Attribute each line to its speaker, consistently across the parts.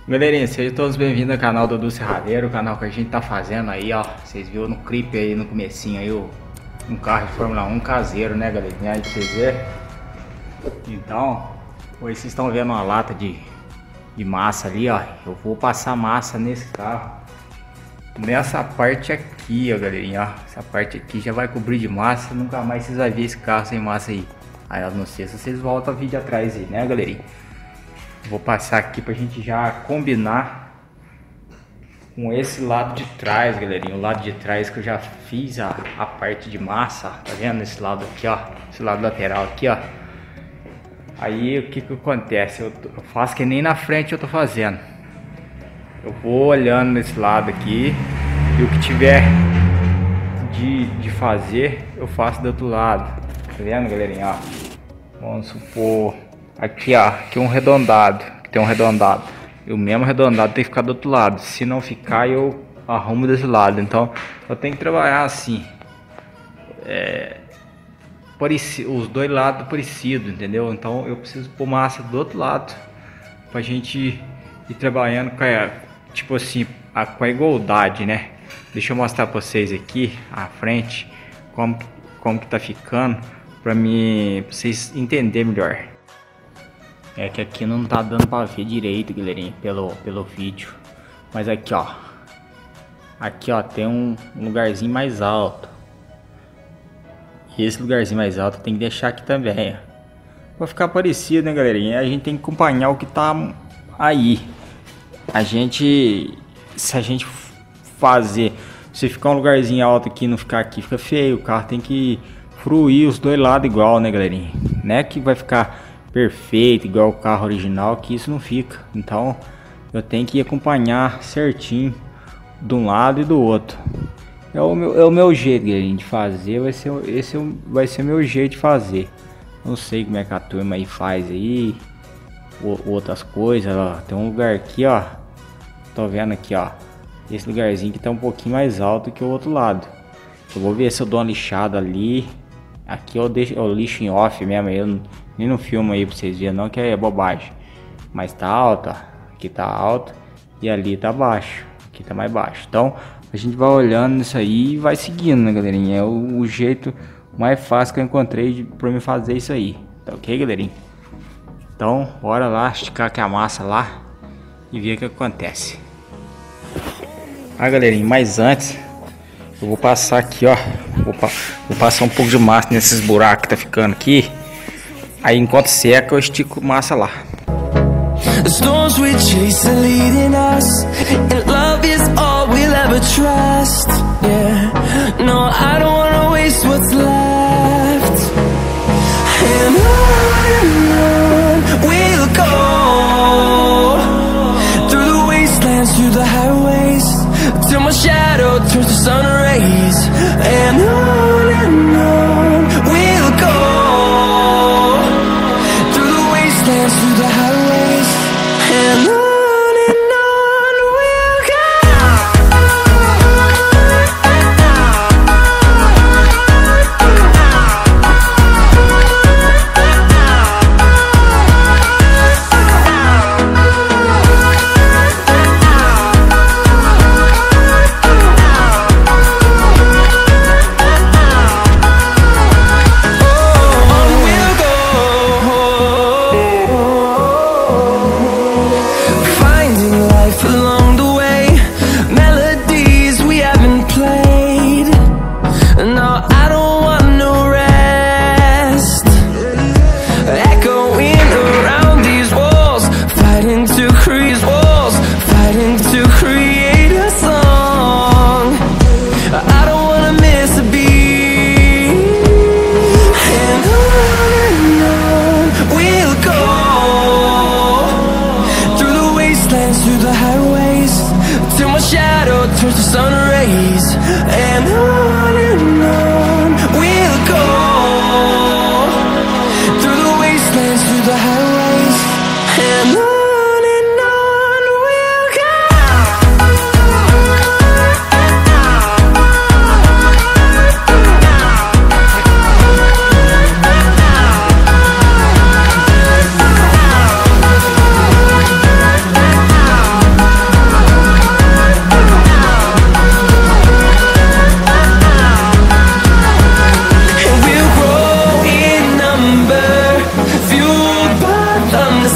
Speaker 1: Galerinha, sejam todos bem-vindos ao canal do Serradeiro, o canal que a gente tá fazendo aí, ó. Vocês viram no clipe aí, no comecinho aí, um carro de Fórmula 1 caseiro, né, galerinha? Aí pra vocês verem. Então, hoje vocês estão vendo uma lata de massa ali, ó. Eu vou passar massa nesse carro. Nessa parte aqui, ó, galerinha, ó. Essa parte aqui já vai cobrir de massa, nunca mais vocês vão ver esse carro sem massa aí. Aí, eu não sei se vocês voltam o vídeo atrás aí, né, galerinha? Vou passar aqui pra gente já combinar com esse lado de trás, galerinha. O lado de trás que eu já fiz a parte de massa, tá vendo? Esse lado aqui, ó. Esse lado lateral aqui, ó. Aí o que que acontece? Eu faço que nem na frente eu tô fazendo. Eu vou olhando nesse lado aqui e o que tiver de fazer, eu faço do outro lado. Tá vendo, galerinha? Ó. Vamos supor... Aqui, ó, aqui um arredondado, aqui tem um arredondado. E o mesmo arredondado tem que ficar do outro lado. Se não ficar, eu arrumo desse lado. Então, eu tenho que trabalhar assim. Os dois lados parecidos, entendeu? Então, eu preciso pôr massa do outro lado. Pra gente ir trabalhando com a, tipo assim, com a igualdade, né? Deixa eu mostrar pra vocês aqui, à frente, como que tá ficando. Pra vocês entenderem melhor. É que aqui não tá dando pra ver direito, galerinha, pelo vídeo. Mas aqui, ó. Aqui, ó, tem um lugarzinho mais alto. E esse lugarzinho mais alto tem que deixar aqui também, ó. Pra ficar parecido, né, galerinha? A gente tem que acompanhar o que tá aí. Se a gente fazer... Se ficar um lugarzinho alto aqui e não ficar aqui, fica feio. O carro tem que fruir os dois lados igual, né, galerinha? Não é que vai ficar... perfeito, igual o carro original, que isso não fica. Então eu tenho que acompanhar certinho de um lado e do outro. É o meu jeito, galerinha, de fazer. Vai ser o meu jeito de fazer. Não sei como é que a turma aí faz aí, outras coisas, ó. Tem um lugar aqui, ó. Tô vendo aqui, ó. Esse lugarzinho que tá um pouquinho mais alto que o outro lado. Eu vou ver se eu dou uma lixada ali. Aqui eu lixo em off mesmo. Eu nem no filme aí pra vocês verem, não, que é bobagem. Mas tá alto, ó. Aqui tá alto e ali tá baixo. Aqui tá mais baixo. Então a gente vai olhando nisso aí e vai seguindo, né, galerinha? É o jeito mais fácil que eu encontrei pra me fazer isso aí. Tá ok, galerinha? Então bora lá esticar aqui a massa lá e ver o que acontece. Ah, galerinha, mas antes eu vou passar aqui, ó. Vou passar um pouco de massa nesses buracos que tá ficando aqui. Aí enquanto seca eu estico massa lá. The storms we chase are leading us, and love is all we'll ever trust. Yeah, no, I don't wanna waste what's left. And on we'll go, through the wastelands, through the highways, till my shadow turns to sun rays. And on we'll go, through the highways, and on we'll go.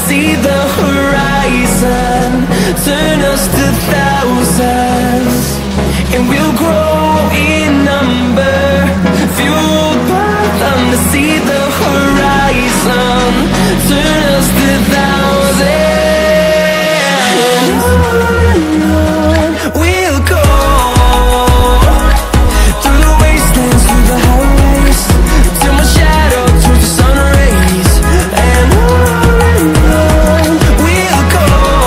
Speaker 2: see the horizon, turn us to thousands, and we'll grow in number, fueled by them to see the horizon, turn us to thousands, and on we'll go, through the wastelands, through the highways, till my shadow turns to sun rays, and on we'll go,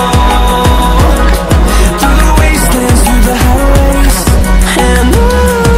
Speaker 2: through the wastelands, through the highways, and on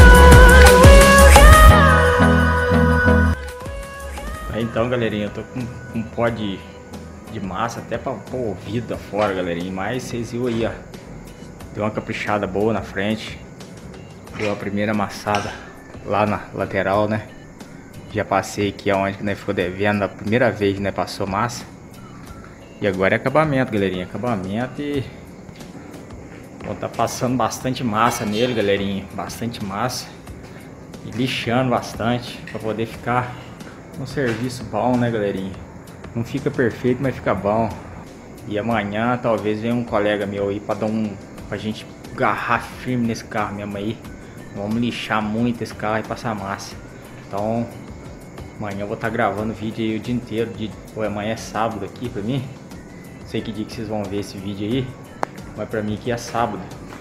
Speaker 2: we'll go.
Speaker 1: Então, galerinha, eu tô com um pó de massa até pra pôr o ouvido fora, galerinha. Mas vocês viram aí, ó, deu uma caprichada boa na frente, deu a primeira amassada lá na lateral, né? Já passei aqui aonde que nós ficou devendo a primeira vez, né? Passou massa. E agora é acabamento, galerinha, acabamento, e vou tá passando bastante massa nele, galerinha, bastante massa, e lixando bastante pra poder ficar um serviço bom, né, galerinha? Não fica perfeito, mas fica bom. E amanhã talvez venha um colega meu aí pra dar pra gente agarrar firme nesse carro mesmo aí. Vamos lixar muito esse carro e passar massa. Então amanhã eu vou estar gravando vídeo aí o dia inteiro. Amanhã é sábado aqui pra mim. Não sei que dia que vocês vão ver esse vídeo aí, mas pra mim aqui é sábado.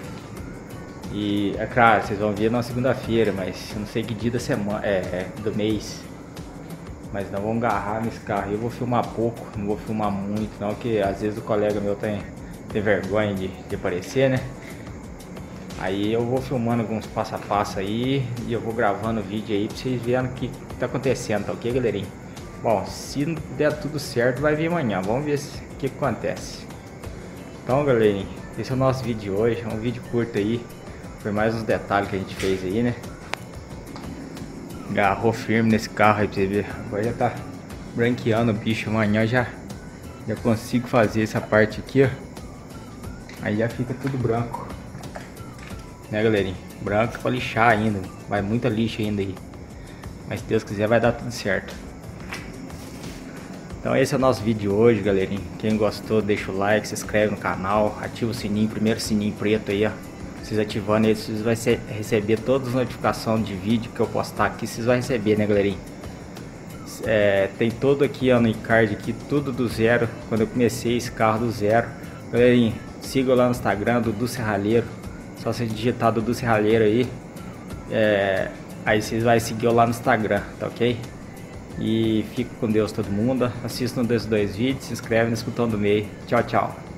Speaker 1: E é claro, vocês vão ver na segunda-feira, mas eu não sei que dia da semana, do mês. Mas não vamos agarrar nesse carro. Eu vou filmar pouco, não vou filmar muito não, porque às vezes o colega meu tem vergonha de aparecer, né? Aí eu vou filmando alguns passo a passo aí, e eu vou gravando o vídeo aí pra vocês verem o que tá acontecendo, tá ok, galerinha? Bom, se não der tudo certo, vai vir amanhã. Vamos ver o que acontece. Então, galerinha, esse é o nosso vídeo de hoje. É um vídeo curto aí. Foi mais uns detalhes que a gente fez aí, né? Agarrou firme nesse carro aí pra você ver. Agora já tá branqueando o bicho. Amanhã já consigo fazer essa parte aqui, ó. Aí já fica tudo branco, né, galerinha? Branco pra lixar ainda. Vai muita lixa ainda aí. Mas se Deus quiser vai dar tudo certo. Então esse é o nosso vídeo de hoje, galerinha. Quem gostou, deixa o like, se inscreve no canal, ativa o sininho, primeiro sininho preto aí, ó. Vocês ativando ele, vocês vão receber todas as notificações de vídeo que eu postar aqui, vocês vão receber, né, galerinha? Tem todo aqui, ó, no encard aqui, tudo do zero, quando eu comecei esse carro do zero. Galerinha, siga lá no Instagram, Dudu Serralheiro. Só você digitar Dudu Serralheiro aí, aí vocês vão seguir eu lá no Instagram, tá ok? E fico com Deus todo mundo, assistam os dois vídeos, se inscreve no Escutão do Meio. Tchau, tchau.